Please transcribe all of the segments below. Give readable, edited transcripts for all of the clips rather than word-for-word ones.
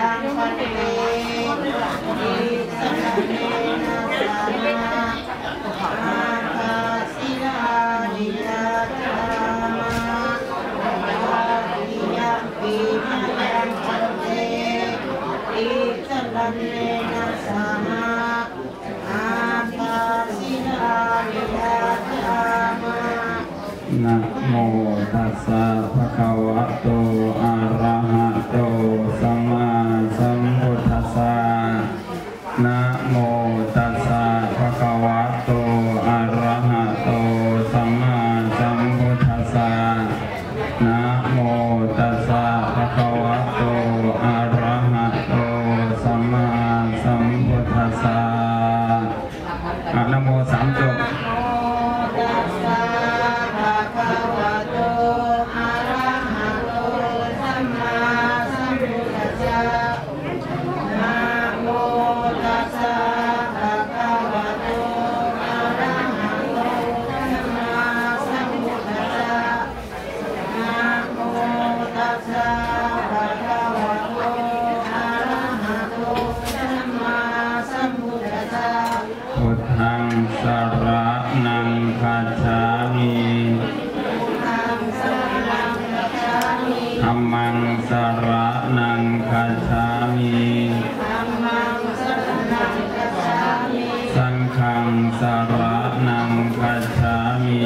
นะโมตัสสะภะคะวะโตอะระหะโตสัมมาสัมพุทธัสสะนะโมตัสสะภะคะวะโตอะระหะโตสัมมาสัมพุทธัสสะนะโมตัสสะภะคะวะโตอะระหะโตสัมมาสัมพุทธัสสะนะโมสามจบสรณังคัจฉามิธัมมังสรณังคัจฉามิสังฆังสรณังคัจฉามิ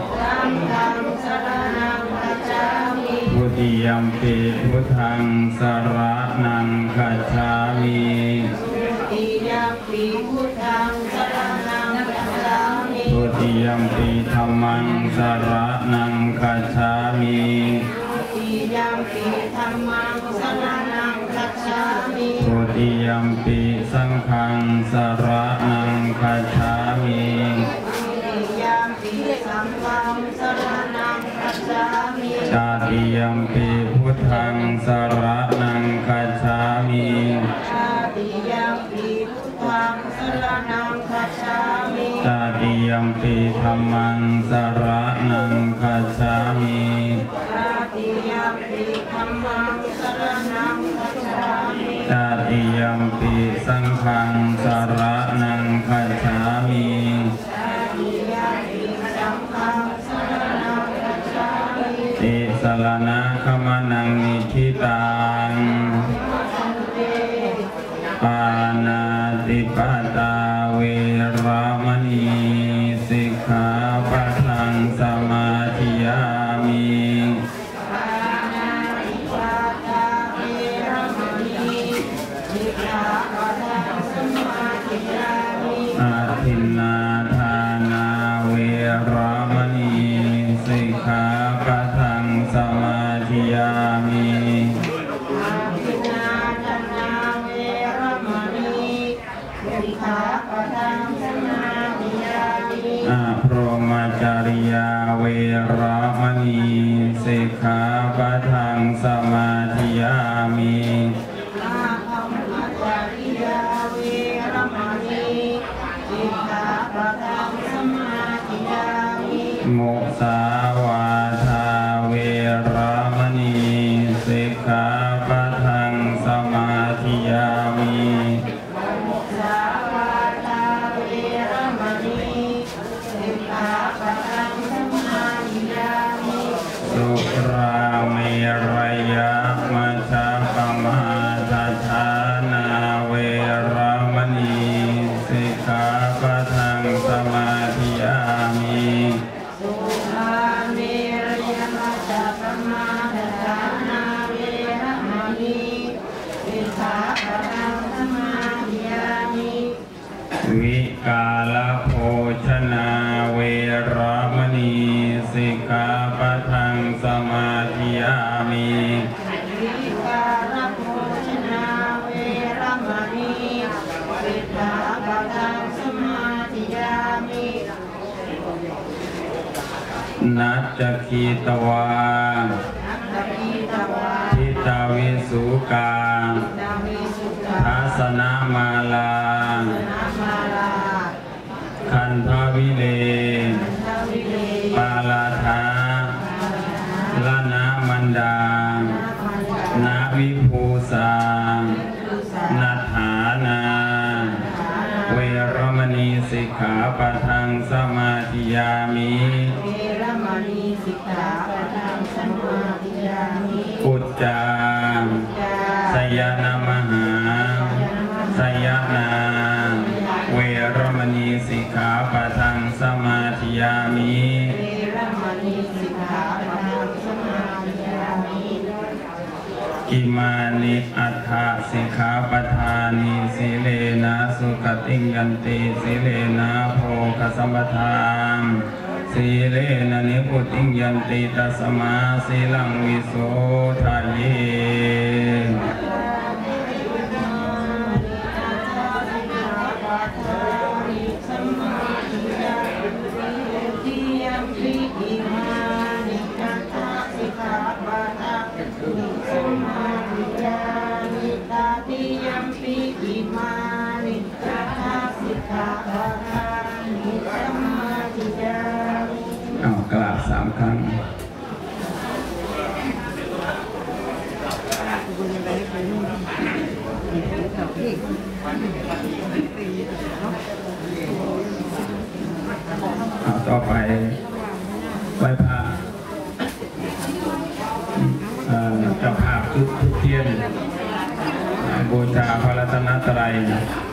ทุติยัมปิพุทธังสรณังคัจฉามิทุติยัมปิธัมมังสรณังคัจฉามิทุติยัมปิสังฆังสรณังคัจฉามิตติยัมปิพุทธังสรณังคัจฉามิตติยัมปิธัมมังสรณังคัจฉามิตติยัมปิสังฆังสรณังคัจฉามิติสรณะขมนังนิธิตังปานาติปาตาเวรมณีสิกขาปะทังสมาธิยามิอาทินนาทานาเวรมณีสิกขาปะทังสมาธิยามิอะพรหมจริยาเวรมณีสิกขาปะทังสมาธิยามิมุสาวาทาเวรมณีสิกขาปะทังสมาธิยามิสุราเมรยะมัชฌัปมาทัฏฐานาเวรมณีสิกขาปะทังสมาธิยามิวิกาลโภชนาเวรมณีสิกขาปะทังสมาธิยามินัจจคีตวาทิตาวิสุกาทัสนามาลาคันทวิเลปาลาธาลานามันดานาวิภูสาขาปะทังสมาธิยามิเวรมณีสิกขาปะทังสมาธิยามิอุจจาสยนามหาสยนาเวรมณีสิกขาปะทังสมาธิยามิเวรมณีสิกขาปะทังสมาธิยามิอิมานิอัฏฐสิกขาปทานิสีเลนะสุขติยันติสีเลนะโภคสัมปทานสีเลนะนิพุติยันติตัสมาสีลังวิโสทะเยกราบ3 ครั้งต่อไปไหว้พระเจ้าภาพทุกเทียนบูชาพระรัตนตรัย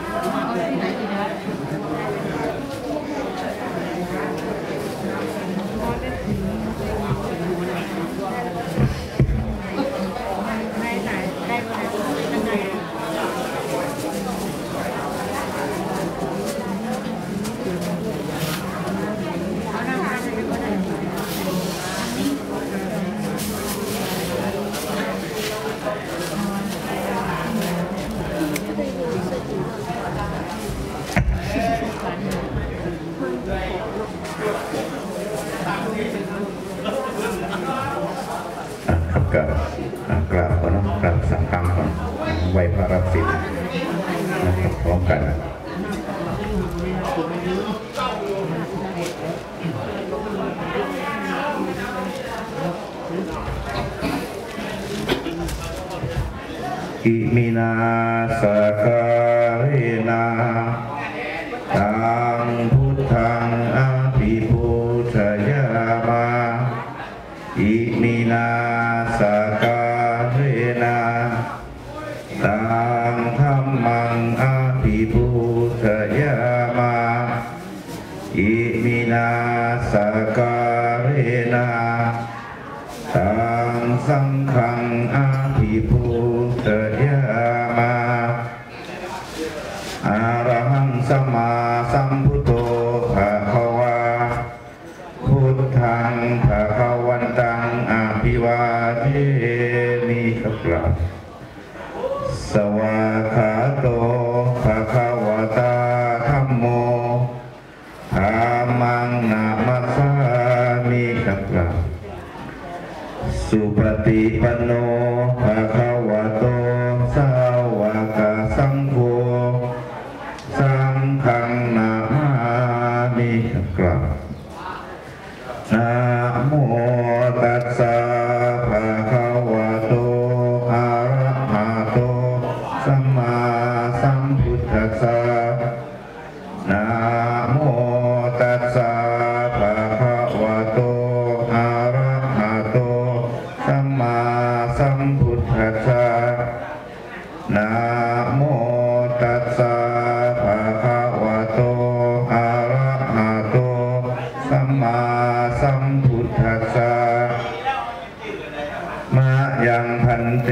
กราบก่อนนะกราบ3 ครั้งก่อนไหว้พระรับศีลนะครับพร้อมกันอิมินาสกาเรนาตังพุทธังอภิปุชยามาอิมินาสกาเรนาตังธัมมังอภิปุชยามาอิมินาสกาเรนาตังสังฆังอภิปุชยามาอะระหังสัมมาสัมพุทโธภะคะวาพุทธังภะคะวันตังอะภิวาเทมิครับสวากขาโตภะคะวะตาธัมโมธัมมังนะมัสสามิครับสุปฏิปันโนภะคะวะโตสาวกสังโฆสังฆังนะมามิครับนะโมตัสสะภะคะวะโตอะระหะโตสัมมาสัมพุทธัสสะนะโมตัสสะภะคะวะโตอะระหะโตสัมมาสัมพุทธัสสะนะโมตัสสะภะคะวะโตอะระหะโตสัมมาสัมพุทธัสสะมะยังพันเต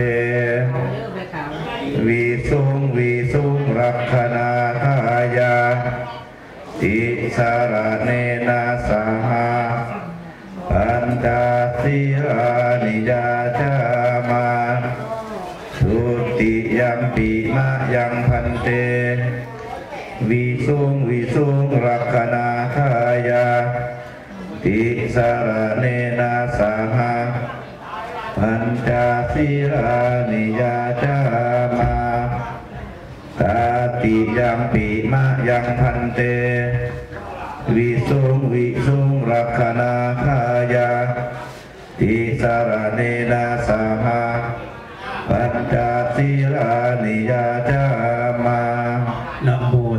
วิสุงรักขณาทายาติสารเนนะสหาปัญจศีลานิยาจามาทุติยัมปิมะยังพันเตวิสุงรักขณาทายาติสารเนนะสหาปัญจศีลานิยาจามาตาติยัมปิมะยังพันเตวิสุงรักขณาทายาติสารเนนะสหาปัญจศีลานิยาจามานะโม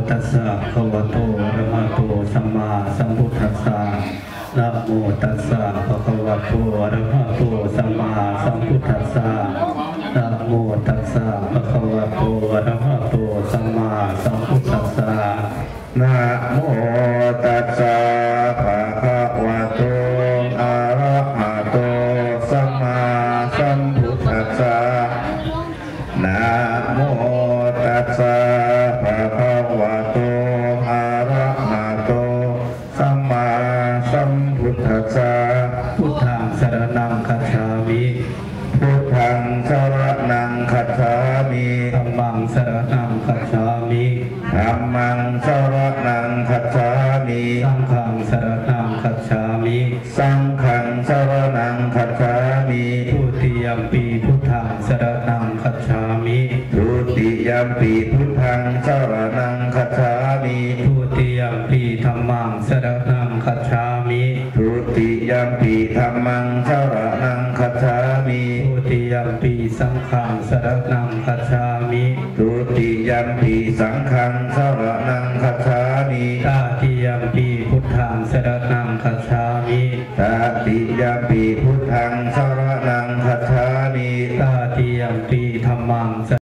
ตัสสะภะคะวะโตอะระหะโตสัมมาสัมพุทธัสสะนะโมตัสสะภะคะวะโตอะระหะโตสัมมาสัมพุทธัสสะนะโมตัสสะภะคะวะโตอะระหะโตสัมมาสัมพุทธัสสะนะโมตัสสะภะคะวะโตอะระหะโตสัมมาสัมพุทธัสสะนะโมตัสสะภะคะวะโตอะระหะโตสัมมาสัมพุทธัสสะพุทธังสรณังคัจฉามิพุทธังสรณังคัจฉามิธัมมังสรณังคัจฉามิธัมมังสรณังคัจฉามิสังฆังสรณังคัจฉามิสังฆังสรณังคัจฉามิทุติยัมปีพุทธังสรณังคัจฉามิทุติยัมปีพุทธังสรณังคัจฉามิทุติยัมปีธัมมังสรณังคัจฉามิทุติยัมปีธัมมังสรณังคัจฉามิทุติยัมปีสังฆังสรณังคัจฉามิทุติยัมปีสังฆังสรณังคัจฉามิตติยัมปีพุทธังสรณังคัจฉามิตติยัมปีพุทธังสรณังคัจฉามิตติยัมปีธัมมัง